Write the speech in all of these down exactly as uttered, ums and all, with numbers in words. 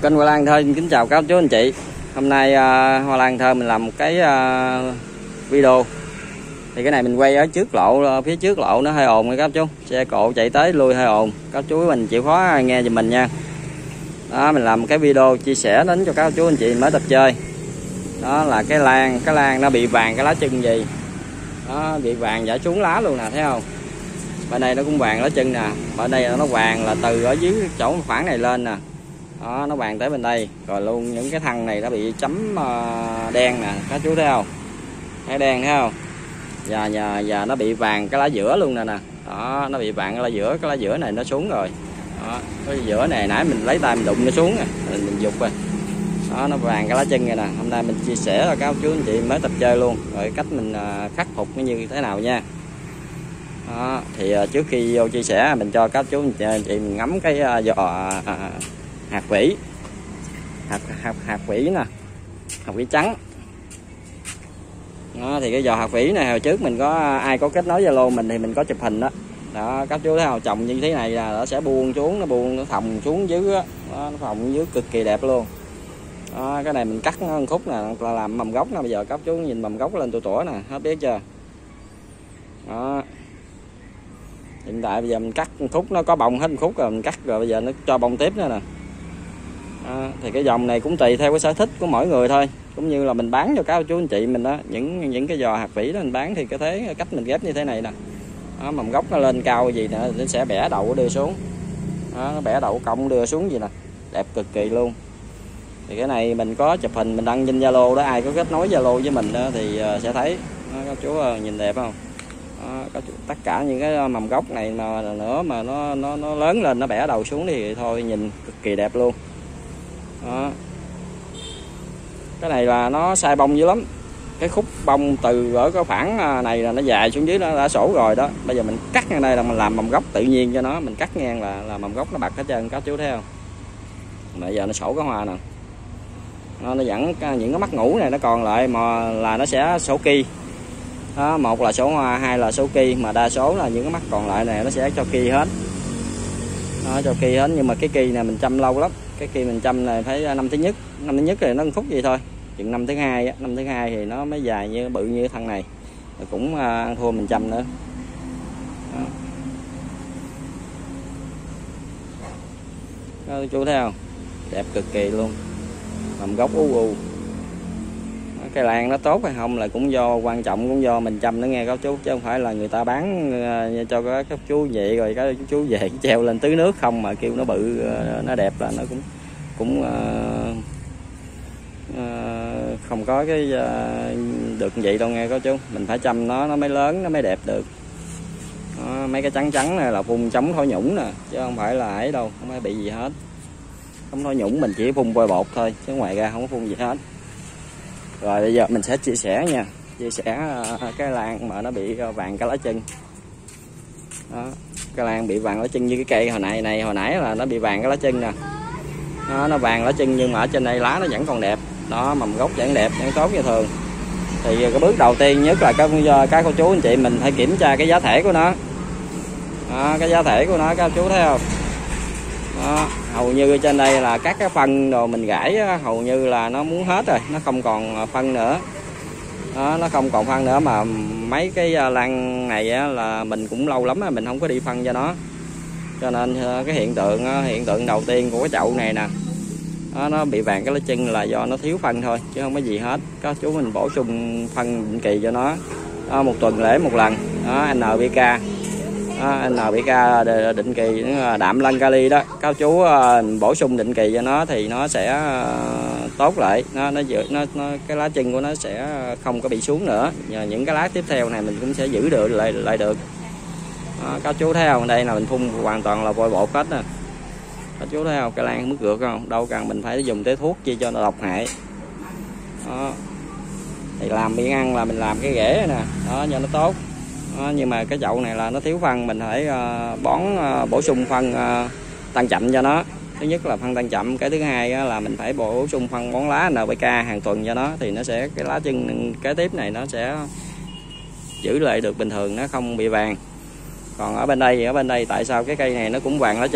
Kênh Hoa Lan Thơ kính chào các chú anh chị. Hôm nay uh, Hoa Lan Thơ mình làm một cái uh, video. Thì cái này mình quay ở trước lộ, phía trước lộ nó hơi ồn các chú. Xe cộ chạy tới lui hơi ồn. Các chú mình chịu khó nghe giùm mình nha. Đó, mình làm một cái video chia sẻ đến cho các chú anh chị mới tập chơi. Đó là cái lan, cái lan nó bị vàng cái lá chân gì. Đó, bị vàng giả xuống lá luôn nè, thấy không? Bên đây nó cũng vàng lá chân nè. Bên đây nó vàng là từ ở dưới chỗ khoảng này lên nè. Đó, nó vàng tới bên đây rồi luôn. Những cái thân này nó bị chấm uh, đen nè, các chú thấy không? Cái đen thấy không? Và và và nó bị vàng cái lá giữa luôn nè nè. Đó, nó bị vàng cái lá giữa, cái lá giữa này nó xuống rồi. Đó, cái giữa này nãy mình lấy tay mình đụng nó xuống nè, mình, mình giục rồi. Đó, nó vàng cái lá chân này nè. Hôm nay mình chia sẻ cho các chú anh chị mới tập chơi luôn rồi cách mình uh, khắc phục nó như thế nào nha. Đó, thì uh, trước khi vô chia sẻ mình cho các chú anh chị mình ngắm cái uh, giò uh, hạt vỉ, hạt hạt hạt vỉ nè, hạt vỉ trắng. Đó, thì cái giò hạt vỉ này hồi trước mình có ai có kết nối Zalo mình thì mình có chụp hình đó. Đó, các chú thấy không, trồng như thế này là nó sẽ buông xuống, nó buông nó thòng xuống dưới đó. Đó, nó thòng dưới cực kỳ đẹp luôn. Đó, cái này mình cắt nó một khúc nè là làm mầm gốc nè. Bây giờ các chú nhìn mầm gốc lên tủa tủa nè, hết biết chưa? Đó, hiện tại bây giờ mình cắt một khúc nó có bông hết một khúc rồi mình cắt rồi bây giờ nó cho bông tiếp nữa nè. Đó, thì cái dòng này cũng tùy theo cái sở thích của mỗi người thôi, cũng như là mình bán cho các chú anh chị mình đó, những những cái giò hạt vỉ đó mình bán thì cái thế cách mình ghép như thế này nè. Đó, mầm gốc nó lên cao gì nữa nó sẽ bẻ đậu đưa xuống. Đó, nó bẻ đậu cong đưa xuống gì nè, đẹp cực kỳ luôn. Thì cái này mình có chụp hình mình đăng trên Zalo đó, ai có kết nối Zalo với mình đó thì sẽ thấy. Đó, các chú nhìn đẹp không? Đó, có tất cả những cái mầm gốc này mà nữa mà nó nó nó lớn lên nó bẻ đầu xuống thì thôi nhìn cực kỳ đẹp luôn. Đó, cái này là nó sai bông dữ lắm. Cái khúc bông từ ở cái khoảng này là nó dài xuống dưới nó đã sổ rồi đó. Bây giờ mình cắt ngang đây là mình làm mầm gốc tự nhiên cho nó, mình cắt ngang là là mầm gốc nó bật hết trơn, các chú thấy không? Bây giờ nó sổ cái hoa nè. Nó, nó vẫn những cái mắt ngủ này nó còn lại mà là nó sẽ sổ ki. Đó, một là số hoa, hai là số ki, mà đa số là những cái mắt còn lại này nó sẽ cho ki hết. Đó, cho ki hết, nhưng mà cái ki này mình chăm lâu lắm. Cái ki mình chăm này phải năm thứ nhất, năm thứ nhất thì nó một phút gì thôi. Chừng năm thứ hai, năm thứ hai thì nó mới dài như bự như thân này. Rồi cũng ăn thua mình chăm nữa. Đó. Đó, chú thấy không? Đẹp cực kỳ luôn. Mầm gốc u u. Cây lan nó tốt hay không là cũng do quan trọng cũng do mình chăm nó nghe các chú, chứ không phải là người ta bán cho các chú vậy rồi các chú về treo lên tưới nước không mà kêu nó bự nó đẹp là nó cũng cũng uh, uh, không có cái uh, được vậy đâu nghe các chú. Mình phải chăm nó nó mới lớn nó mới đẹp được. Đó, mấy cái trắng trắng này là phun chống thối nhũng nè, chứ không phải là ấy đâu, không phải bị gì hết. Chống thối nhũng mình chỉ phun vôi bột thôi chứ ngoài ra không có phun gì hết. Rồi bây giờ mình sẽ chia sẻ nha, chia sẻ cái lan mà nó bị vàng cái lá chân. Đó, cái lan bị vàng lá chân như cái cây hồi nãy này hồi nãy là nó bị vàng cái lá chân nè. Đó, nó vàng lá chân nhưng mà ở trên đây lá nó vẫn còn đẹp. Đó, mầm gốc vẫn đẹp, vẫn tốt như thường. Thì cái bước đầu tiên nhất là các các cô chú anh chị mình phải kiểm tra cái giá thể của nó. Đó, cái giá thể của nó các chú thấy không? Đó, hầu như trên đây là các cái phân đồ mình gãi á, hầu như là nó muốn hết rồi, nó không còn phân nữa. Đó, nó không còn phân nữa mà mấy cái lan này á, là mình cũng lâu lắm rồi mình không có đi phân cho nó. Cho nên cái hiện tượng hiện tượng đầu tiên của cái chậu này nè, đó, nó bị vàng cái lá chân là do nó thiếu phân thôi chứ không có gì hết. Các chú mình bổ sung phân định kỳ cho nó. Đó, một tuần lễ một lần. Đó, en pê ca. Đó, en pê ca định kỳ đạm lân kali đó, các chú bổ sung định kỳ cho nó thì nó sẽ tốt lại, nó nó giữ nó, nó cái lá chân của nó sẽ không có bị xuống nữa. Nhờ những cái lá tiếp theo này mình cũng sẽ giữ được lại lại được. Đó, các chú thấy không, đây là mình phun hoàn toàn là vôi bột hết nè. Các chú thấy không, cái lan mức rượt không, đâu cần mình phải dùng tới thuốc chi cho nó độc hại. Đó, thì làm miếng ăn là mình làm cái rễ nè, đó cho nó tốt. Đó, nhưng mà cái chậu này là nó thiếu phân, mình phải uh, bón uh, bổ sung phân uh, tăng chậm cho nó. Thứ nhất là phân tăng chậm, cái thứ hai uh, là mình phải bổ sung phân bón lá en pê ca hàng tuần cho nó thì nó sẽ cái lá chân kế tiếp này nó sẽ giữ lại được bình thường, nó không bị vàng. Còn ở bên đây ở bên đây tại sao cái cây này nó cũng vàng lá chân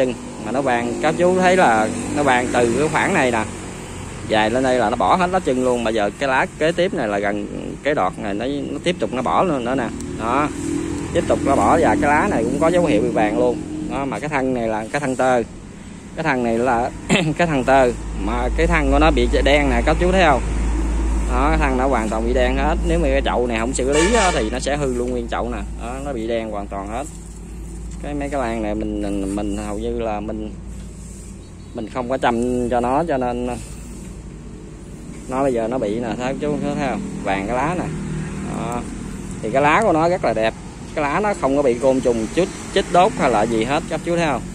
mà nó vàng. Các chú thấy là nó vàng từ cái khoảng này nè dài lên đây là nó bỏ hết lá chân luôn. Mà giờ cái lá kế tiếp này là gần cái đọt này nó, nó tiếp tục nó bỏ luôn nữa nè. Đó, tiếp tục nó bỏ, và cái lá này cũng có dấu hiệu bị vàng luôn. Đó, mà cái thân này là cái thân tơ, cái thân này là cái thân tơ, mà cái thân của nó bị đen nè, các chú thấy không? Đó, cái thân nó hoàn toàn bị đen hết. Nếu mà cái chậu này không xử lý đó, thì nó sẽ hư luôn nguyên chậu nè. Đó, nó bị đen hoàn toàn hết. Cái mấy cái lan này mình mình, mình hầu như là mình mình không có chăm cho nó, cho nên nó bây giờ nó bị nè, thấy chú thấy không? Vàng cái lá nè. Đó. Thì cái lá của nó rất là đẹp, cái lá nó không có bị côn trùng chích chích đốt hay là gì hết, các chú thấy không?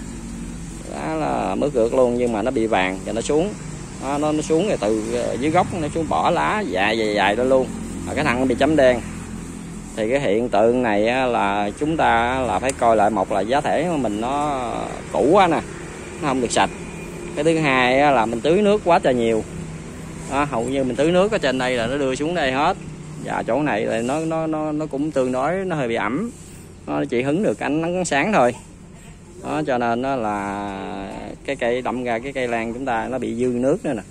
Lá là mới rượt luôn, nhưng mà nó bị vàng và nó xuống. Đó, nó, nó xuống rồi từ dưới gốc nó xuống bỏ lá dài dài dài ra luôn. Và cái thân nó bị chấm đen. Thì cái hiện tượng này là chúng ta là phải coi lại, một là giá thể của mình nó cũ quá nè, nó không được sạch. Cái thứ hai là mình tưới nước quá trời nhiều. Đó, hầu như mình tưới nước ở trên đây là nó đưa xuống đây hết. Và chỗ này là nó nó nó nó cũng tương đối nó hơi bị ẩm, nó chỉ hứng được ánh nắng sáng thôi. Đó, cho nên nó là cái cây đâm ra cái cây lan chúng ta nó bị dư nước nữa nè.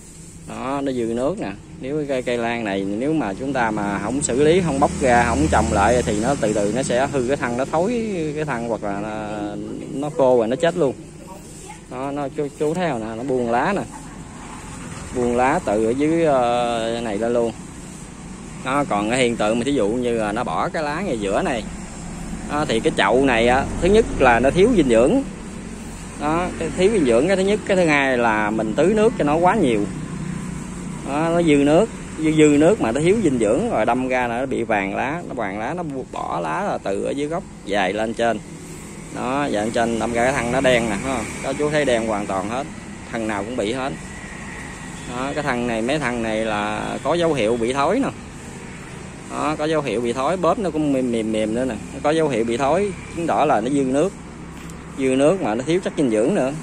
Đó, nó dư nước nè. Nếu cái cây lan này nếu mà chúng ta mà không xử lý, không bóc ra, không trồng lại thì nó từ từ nó sẽ hư cái thân, nó thối cái thân, hoặc là nó, nó khô rồi nó chết luôn. Đó, nó chú, chú thấy không nè, nó buông lá nè, buông lá từ ở dưới uh, này lên luôn. Đó, còn cái hiện tượng mà thí dụ như là nó bỏ cái lá ngay giữa này. Đó, thì cái chậu này á, thứ nhất là nó thiếu dinh dưỡng. Đó, cái thiếu dinh dưỡng cái thứ nhất, cái thứ hai là mình tưới nước cho nó quá nhiều. Đó, nó dư nước, dư, dư nước mà nó thiếu dinh dưỡng rồi đâm ra là nó bị vàng lá, nó vàng lá, nó bỏ lá là từ ở dưới gốc dài lên trên. Đó, dài lên trên đâm ra cái thân nó đen nè, thấy không? Các chú thấy đen hoàn toàn hết, thân nào cũng bị hết. Đó, cái thân này, mấy thân này là có dấu hiệu bị thối nè. Đó, có dấu hiệu bị thối, bóp nó cũng mềm mềm mềm nữa nè, nó có dấu hiệu bị thối, chứng tỏ là nó dư nước, dư nước mà nó thiếu chất dinh dưỡng nữa.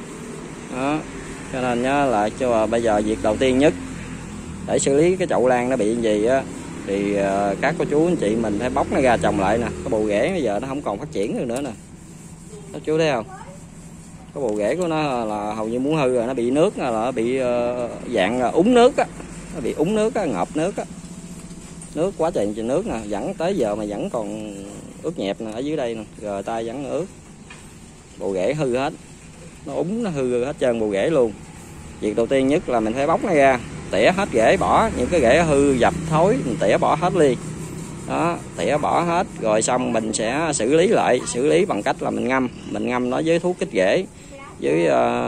Đó, cho nên nhá, là cho bây giờ việc đầu tiên nhất để xử lý cái chậu lan nó bị gì á, thì uh, các cô chú anh chị mình phải bóc nó ra trồng lại nè. Cái bộ rễ bây giờ nó không còn phát triển được nữa nè, các chú thấy không? Cái bộ rễ của nó là hầu như muốn hư rồi, nó bị nước, là nó bị uh, dạng uh, úng nước á, nó bị úng nước á, ngập nước á, nước quá trời trên nước nè, vẫn tới giờ mà vẫn còn ướt nhẹp nè, ở dưới đây nè, rồi tay vẫn ướt, bộ rễ hư hết, nó úng nó hư hết trơn bộ rễ luôn. Việc đầu tiên nhất là mình phải bóc nó ra, tỉa hết rễ, bỏ những cái rễ hư dập thối mình tỉa bỏ hết đi. Đó, tỉa bỏ hết rồi xong mình sẽ xử lý lại, xử lý bằng cách là mình ngâm, mình ngâm nó với thuốc kích rễ, với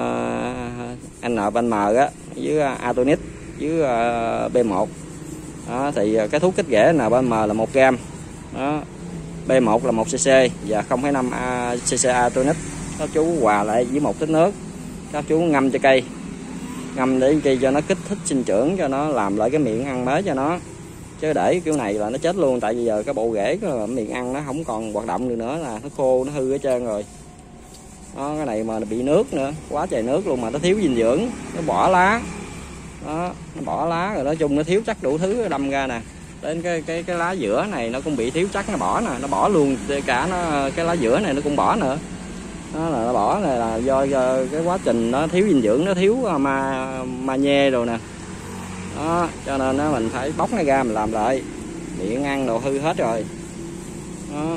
uh, en pê em á, với uh, Atonic, với uh, B một. Đó, thì cái thuốc kích rễ en pê em là một gam, đó, B một là một xê-xê và không phẩy năm xê-xê Atonic. Các chú hòa lại với một lít nước, các chú ngâm cho cây, ngâm để chi cho nó kích thích sinh trưởng, cho nó làm lại cái miệng ăn mới cho nó. Chứ để kiểu này là nó chết luôn, tại vì giờ cái bộ rễ cái miệng ăn nó không còn hoạt động được nữa, là nó khô, nó hư hết trơn rồi. Đó, cái này mà bị nước nữa, quá trời nước luôn, mà nó thiếu dinh dưỡng, nó bỏ lá. Đó, nó bỏ lá rồi, nói chung nó thiếu chất đủ thứ đâm ra nè. Đến cái cái cái lá giữa này nó cũng bị thiếu chất, nó bỏ nè, nó bỏ luôn cả nó, cái lá giữa này nó cũng bỏ nữa. Đó là nó bỏ này là do, do cái quá trình nó thiếu dinh dưỡng, nó thiếu ma ma nhê rồi nè. Đó, cho nên nó mình phải bóc nó ra mình làm lại, miệng ăn đồ hư hết rồi. Đó,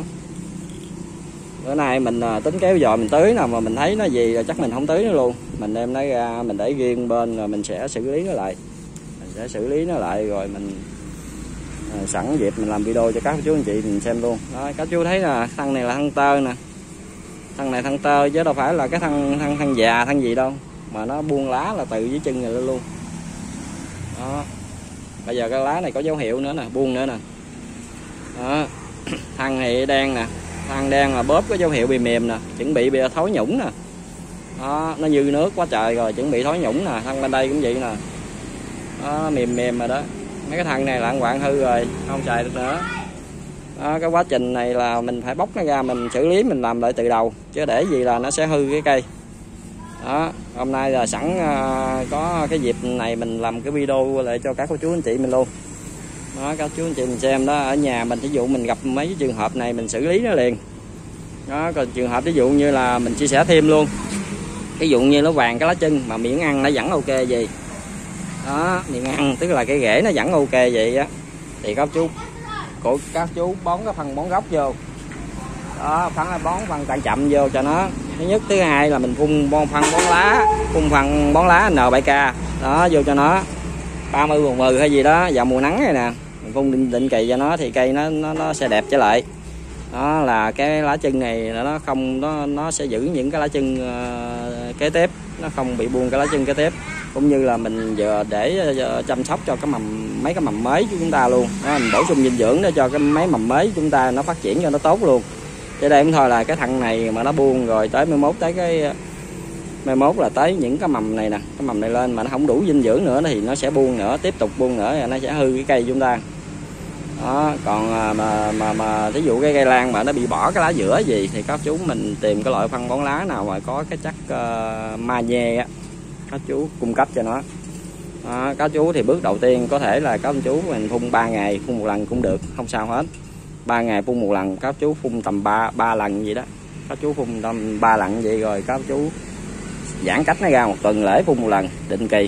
bữa nay mình tính kéo dò mình tưới nào mà mình thấy nó gì là chắc mình không tưới nó luôn, mình đem nó ra mình để riêng bên, rồi mình sẽ xử lý nó lại, mình sẽ xử lý nó lại rồi mình à, sẵn dịp mình làm video cho các chú anh chị mình xem luôn. Đó, các chú thấy là thân này là thân tơ nè, thân này thân tơ chứ đâu phải là cái thân thân thân già thân gì đâu, mà nó buông lá là từ dưới chân này lên luôn. Đó, bây giờ cái lá này có dấu hiệu nữa nè, buông nữa nè. Đó, thân này đen nè, thân đen là bóp có dấu hiệu bị mềm nè, chuẩn bị bị thối nhũng nè. Đó, nó dư nước quá trời rồi, chuẩn bị thối nhũng nè, thân bên đây cũng vậy nè. Đó, mềm mềm rồi đó, mấy cái thân này là ăn quạng hư rồi, không xài được nữa. Đó, cái quá trình này là mình phải bóc nó ra, mình xử lý, mình làm lại từ đầu, chứ để gì là nó sẽ hư cái cây. Đó, hôm nay là sẵn uh, có cái dịp này mình làm cái video lại cho các cô chú anh chị mình luôn. Đó, các chú anh chị mình xem đó, ở nhà mình ví dụ mình gặp mấy cái trường hợp này mình xử lý nó liền. Đó, còn trường hợp ví dụ như là mình chia sẻ thêm luôn. ví dụ như nó vàng cái lá chân mà miệng ăn nó vẫn ok gì đó, miệng ăn tức là cái rễ nó vẫn ok vậy á, thì các chú của các chú bón cái phân bón gốc vô đó, phân bón phân chậm chậm vô cho nó. Thứ nhất, thứ hai là mình phun bón phân bón lá, phun phân bón lá N bảy K đó vô cho nó ba mươi mười mười hay gì đó vào mùa nắng này nè, mình phun định, định kỳ cho nó thì cây nó nó, nó sẽ đẹp trở lại. Đó là cái lá chân này nó không nó nó sẽ giữ những cái lá chân uh, kế tiếp, nó không bị buông cái lá chân kế tiếp, cũng như là mình giờ để uh, chăm sóc cho cái mầm mấy cái mầm mới của chúng ta luôn đó, mình bổ sung dinh dưỡng để cho cái mấy mầm mới chúng ta nó phát triển cho nó tốt luôn. Cho đây cũng thôi là cái thằng này mà nó buông rồi tới mai mốt tới cái mai mốt là tới những cái mầm này nè, cái mầm này lên mà nó không đủ dinh dưỡng nữa thì nó sẽ buông nữa, tiếp tục buông nữa rồi nó sẽ hư cái cây chúng ta. Đó, còn mà mà mà thí dụ cái cây lan mà nó bị bỏ cái lá giữa gì thì các chú mình tìm cái loại phân bón lá nào mà có cái chất uh, magie á, các chú cung cấp cho nó. Đó, các chú thì bước đầu tiên có thể là các chú mình phun ba ngày phun một lần cũng được, không sao hết. Ba ngày phun một lần, các chú phun tầm ba ba lần vậy đó, các chú phun tầm ba lần vậy rồi các chú giãn cách nó ra một tuần lễ phun một lần định kỳ.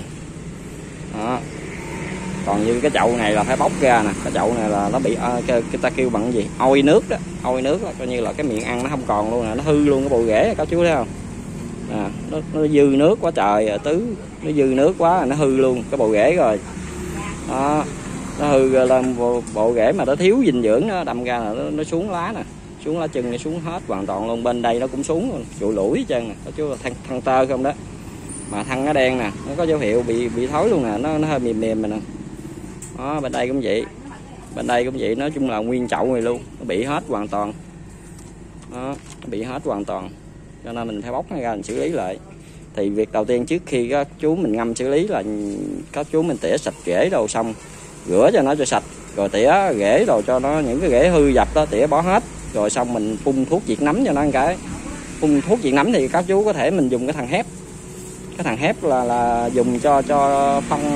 Đó. Còn như cái chậu này là phải bóc ra nè, cái chậu này là nó bị uh, cái, cái ta kêu bằng gì ôi nước đó, ôi nước đó, coi như là cái miệng ăn nó không còn luôn nè, nó hư luôn cái bộ rễ các chú thấy không à, nó, nó dư nước quá trời tứ, nó dư nước quá nó hư luôn cái bộ rễ rồi. Đó, nó hư lên bộ, bộ rễ mà nó thiếu dinh dưỡng nó đâm ra là nó, nó xuống lá nè, xuống lá chân nó xuống hết hoàn toàn luôn, bên đây nó cũng xuống luôn, trụ lũi hết trơn nè các chú, thăng, thăng tơ không đó, mà thăng nó đen nè, nó có dấu hiệu bị bị thối luôn nè, nó nó hơi mềm mềm nè. Đó, bên đây cũng vậy, bên đây cũng vậy, nói chung là nguyên chậu này luôn, nó bị hết hoàn toàn. Đó, nó bị hết hoàn toàn, cho nên mình phải bóc nó ra mình xử lý lại. Thì việc đầu tiên trước khi các chú mình ngâm xử lý là các chú mình tỉa sạch rễ đồ, xong rửa cho nó cho sạch, rồi tỉa rễ đồ cho nó, những cái rễ hư dập đó tỉa bỏ hết, rồi xong mình phun thuốc diệt nấm cho nó một cái. Phun thuốc diệt nấm thì các chú có thể mình dùng cái thằng hép, cái thằng hép là là dùng cho cho phân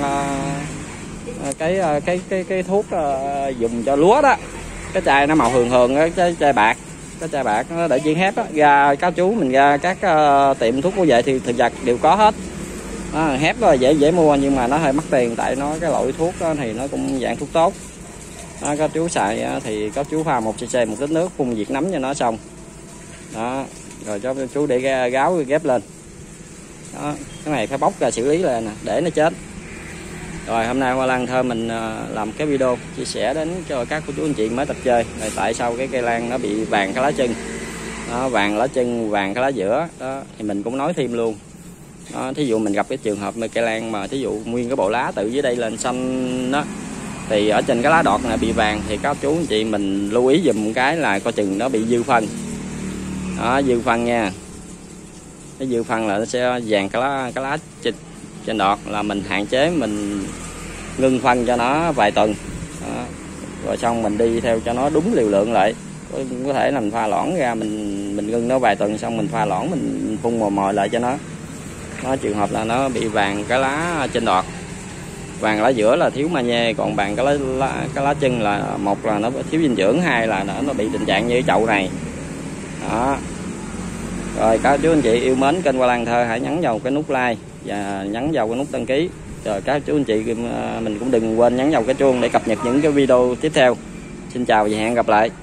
uh, cái cái cái cái thuốc uh, dùng cho lúa đó, cái chai nó màu hường hường cái chai, chai bạc, cái chai bạc nó để chiên hép đó, ra các chú mình ra các uh, tiệm thuốc bảo vệ thì thực vật đều có hết. Đó, hép đó là dễ dễ mua nhưng mà nó hơi mắc tiền, tại nó cái loại thuốc đó thì nó cũng dạng thuốc tốt. Đó, các chú xài thì các chú pha một xê một lít nước phun diệt nấm cho nó xong. Đó, rồi cho chú để gáo ghép lên. Đó, cái này phải bóc ra xử lý lên nè, để nó chết. Rồi hôm nay Hoa Lan Thơm mình làm cái video chia sẻ đến cho các cô chú anh chị mới tập chơi rồi tại sao cái cây lan nó bị vàng cái lá chân. Đó, vàng lá chân, vàng cái lá giữa đó thì mình cũng nói thêm luôn. Đó, thí dụ mình gặp cái trường hợp mà cây lan mà thí dụ nguyên cái bộ lá từ dưới đây lên xanh đó, thì ở trên cái lá đọt này bị vàng thì các chú anh chị mình lưu ý dùm cái là coi chừng nó bị dư phân. Đó, dư phân nha, cái dư phân là nó sẽ vàng cái lá cái lá trên, trên đọt, là mình hạn chế mình ngưng phân cho nó vài tuần. Đó, rồi xong mình đi theo cho nó đúng liều lượng lại, có, có thể là mình pha loãng ra, mình mình ngưng nó vài tuần xong mình pha loãng mình phun mồi mồi lại cho nó. Nó trường hợp là nó bị vàng cái lá trên đọt, vàng lá giữa là thiếu magie, còn vàng cái lá, lá cái lá chân là một là nó thiếu dinh dưỡng, hai là nó, nó bị tình trạng như cái chậu này. Đó. Rồi các chú anh chị yêu mến kênh Hoa Lan Thơ hãy nhấn vào cái nút like và nhấn vào cái nút đăng ký. Rồi các chú anh chị mình cũng đừng quên nhấn vào cái chuông để cập nhật những cái video tiếp theo. Xin chào và hẹn gặp lại.